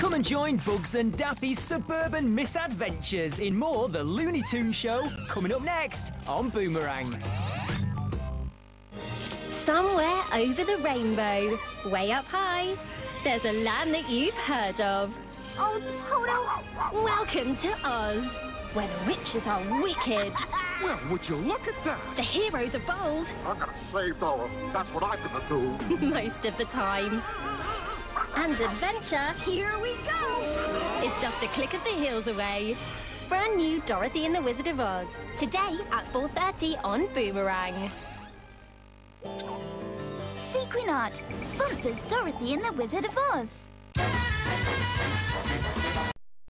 Come and join Bugs and Daffy's suburban misadventures in more The Looney Tunes Show, coming up next on Boomerang. Somewhere over the rainbow, way up high, there's a land that you've heard of. Oh, Toto! Welcome to Oz, where the witches are wicked. Well, would you look at that? The heroes are bold. I'm gonna save Dorothy. That's what I'm gonna do. Most of the time. And adventure, Here we go! is just a click of the heels away. Brand new Dorothy and the Wizard of Oz, today at 4:30 on Boomerang. Sequinart sponsors Dorothy and the Wizard of Oz.